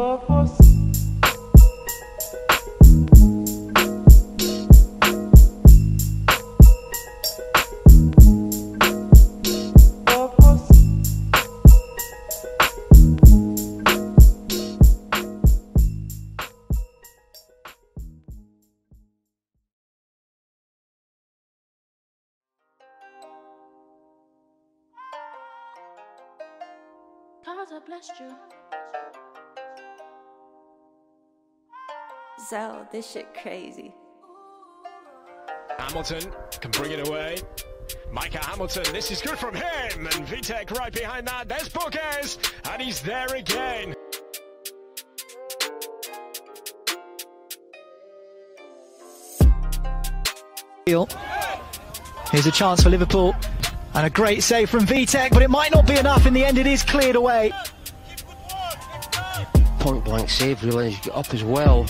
God bless you. Zell, this shit crazy. Hamilton can bring it away. Micah Hamilton, this is good from him, and Vitek right behind that. There's Borges, and he's there again. Here's a chance for Liverpool, and a great save from Vitek, but it might not be enough. In the end, it is cleared away. Point blank save, really, up as well.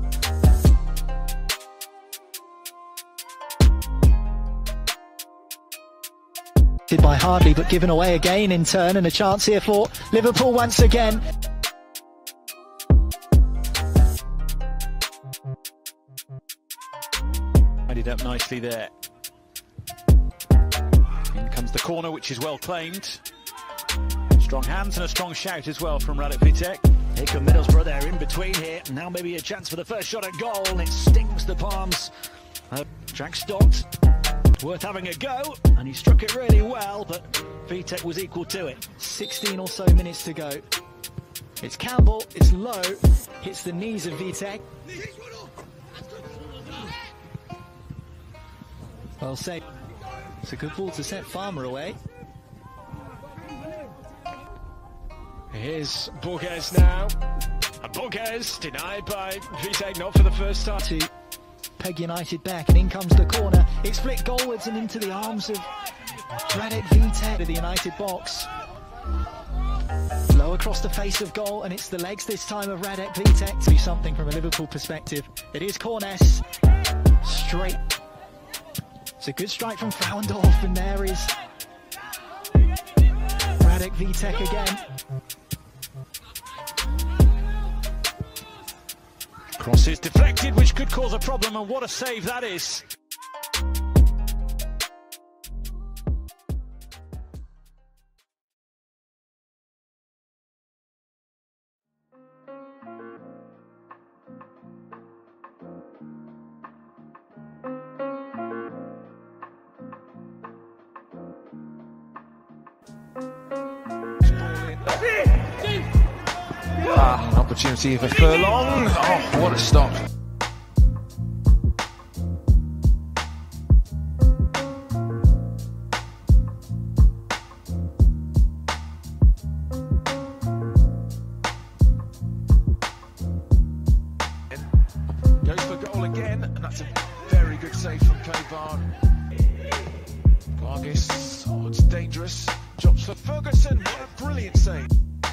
By Hardley, but given away again in turn, and a chance here for Liverpool once again. Tidied up nicely there. In comes the corner, which is well claimed. Strong hands and a strong shout as well from Radek Vitek. Here come Middlesbrough, they're in between here. Now maybe a chance for the first shot at goal, and it stings the palms. Jack Stott. Worth having a go, and he struck it really well, but Vitek was equal to it. 16 or so minutes to go. It's Campbell, it's low, hits the knees of Vitek. Well saved. It's a good ball to set Farmer away. Here's Borges now, and Borges denied by Vitek, not for the first time. To Peg United back, and in comes the corner. It's flicked goalwards and into the arms of Radek Vitek to the United box. Low across the face of goal, and it's the legs this time of Radek Vitek to be something from a Liverpool perspective. It is Corness, straight. It's a good strike from Frauendorf, and there is Radek Vitek again. Cross is deflected, which could cause a problem, and what a save that is. Opportunity for Furlong. Oh, what a stop. Goes for goal again, and that's a very good save from Kovar. Vargas, oh, it's dangerous. Drops for Ferguson. What a brilliant save.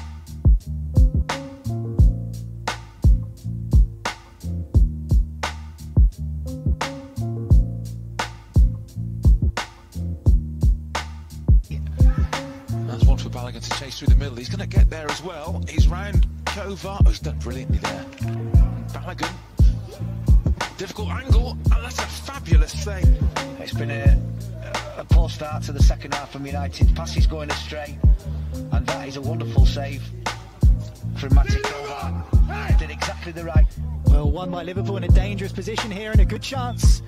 To chase through the middle, he's going to get there as well. He's round Kovar, who's done brilliantly there. Balogun, difficult angle, and that's a fabulous save. It's been a poor start to the second half from United. Passes going astray, and that is a wonderful save from Matej Kovar. Did exactly the right. Well, won by Liverpool in a dangerous position here, and a good chance.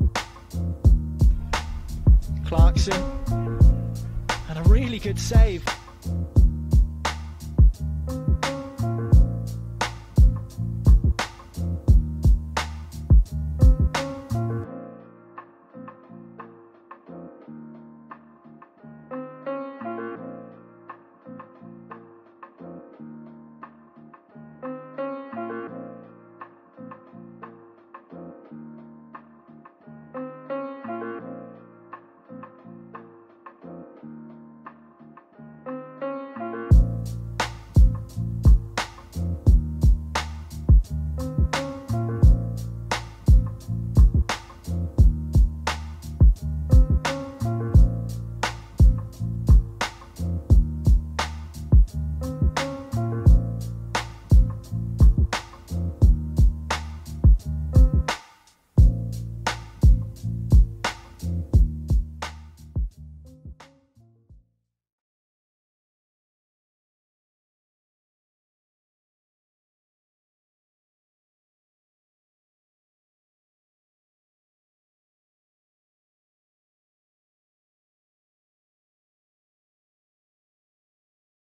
Clarkson, and a really good save.